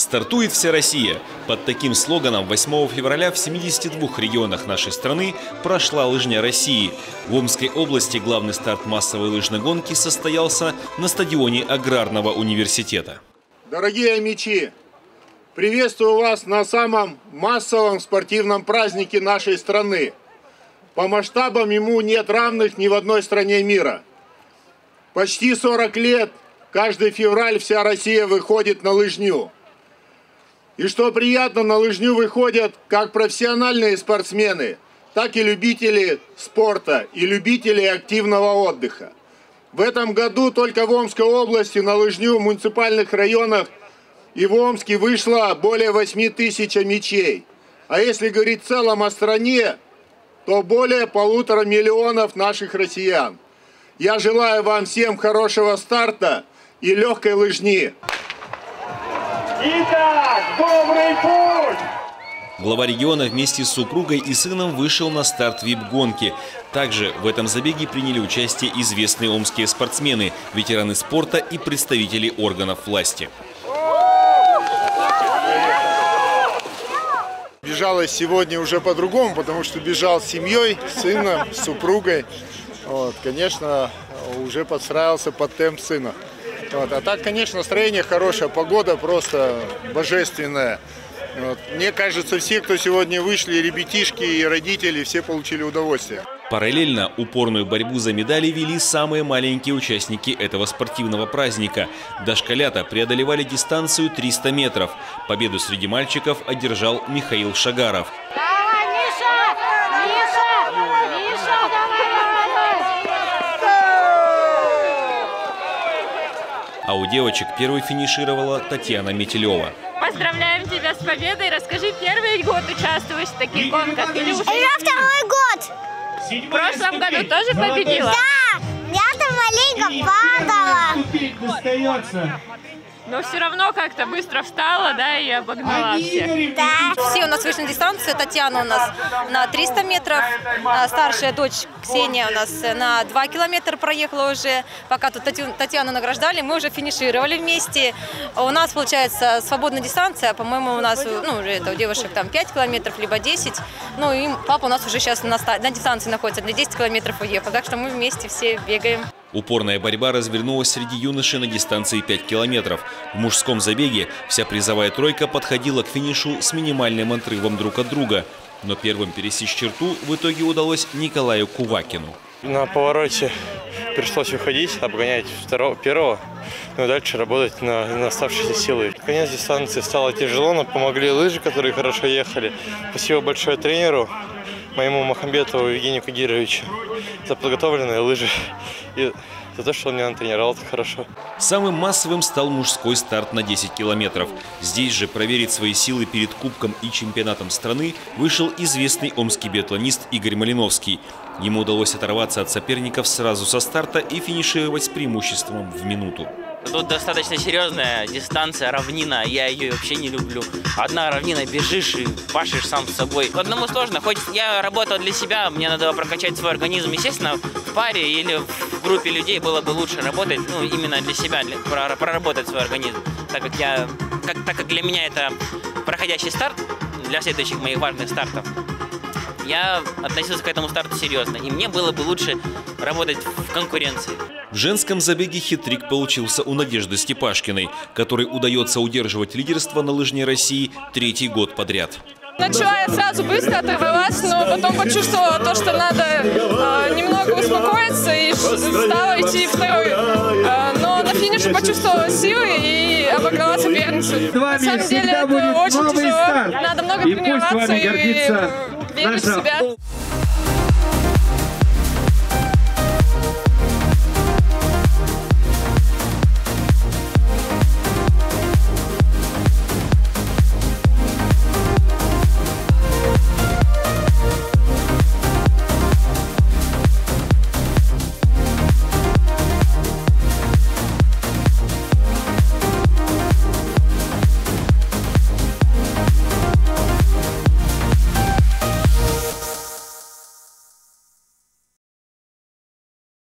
Стартует вся Россия. Под таким слоганом 8 февраля в 72 регионах нашей страны прошла лыжня России. В Омской области главный старт массовой лыжной гонки состоялся на стадионе Аграрного университета. Дорогие омичи, приветствую вас на самом массовом спортивном празднике нашей страны. По масштабам ему нет равных ни в одной стране мира. Почти 40 лет каждый февраль вся Россия выходит на лыжню. И что приятно, на лыжню выходят как профессиональные спортсмены, так и любители спорта и любители активного отдыха. В этом году только в Омской области на лыжню в муниципальных районах и в Омске вышло более 8 тысяч омичей. А если говорить в целом о стране, то более 1,5 миллиона наших россиян. Я желаю вам всем хорошего старта и легкой лыжни. Итак, добрый путь! Глава региона вместе с супругой и сыном вышел на старт ВИП-гонки. Также в этом забеге приняли участие известные омские спортсмены, ветераны спорта и представители органов власти. Бежалось сегодня уже по-другому, потому что бежал с семьей, с сыном, с супругой. Конечно, уже подстраивался под темп сына. А так, конечно, настроение хорошее, погода просто божественная. Мне кажется, все, кто сегодня вышли, ребятишки и родители, все получили удовольствие. Параллельно упорную борьбу за медали вели самые маленькие участники этого спортивного праздника. Дошколята преодолевали дистанцию 300 метров. Победу среди мальчиков одержал Михаил Шагаров. А у девочек первой финишировала Татьяна Метелева. Поздравляем тебя с победой. Расскажи, первый год участвуешь в таких гонках или уже? Это второй год. В прошлом году тоже победила? Да, я там маленько падала. Но все равно как-то быстро встала, да, и обогнала всех. Да. Все у нас вышли на дистанцию. Татьяна у нас на 300 метров, старшая дочь Ксения у нас на 2 километра проехала уже. Пока тут Татьяну награждали, мы уже финишировали вместе. У нас получается свободная дистанция, по-моему, у нас уже у девушек там 5 километров, либо 10. Ну и папа у нас уже сейчас на дистанции находится, для 10 километров уехал. Так что мы вместе все бегаем. Упорная борьба развернулась среди юношей на дистанции 5 километров. В мужском забеге вся призовая тройка подходила к финишу с минимальным отрывом друг от друга. Но первым пересечь черту в итоге удалось Николаю Кувакину. На повороте пришлось уходить, обгонять первого, но и дальше работать на оставшиеся силы. Конец дистанции стало тяжело, но помогли лыжи, которые хорошо ехали. Спасибо большое тренеру, моему Махамбетову Евгению Кагировичу, за подготовленные лыжи и за то, что он меня натренировал так хорошо. Самым массовым стал мужской старт на 10 километров. Здесь же проверить свои силы перед Кубком и чемпионатом страны вышел известный омский биатлонист Игорь Малиновский. Ему удалось оторваться от соперников сразу со старта и финишировать с преимуществом в минуту. Тут достаточно серьезная дистанция, равнина, я ее вообще не люблю. Одна равнина, бежишь и пашешь сам с собой. Одному сложно, хоть я работал для себя, мне надо прокачать свой организм. Естественно, в паре или в группе людей было бы лучше работать, именно для себя, проработать свой организм. Так как для меня это проходящий старт для следующих моих важных стартов, я относился к этому старту серьезно, и мне было бы лучше работать в конкуренции. В женском забеге хитрик получился у Надежды Степашкиной, которой удается удерживать лидерство на лыжне России 3-й год подряд. Начала я сразу быстро, оторвалась, но потом почувствовала то, что надо немного успокоиться, и стала идти второй. Но на финише почувствовала силы и обогнала соперницу. На самом деле это очень тяжело, надо много тренироваться и верить в себя.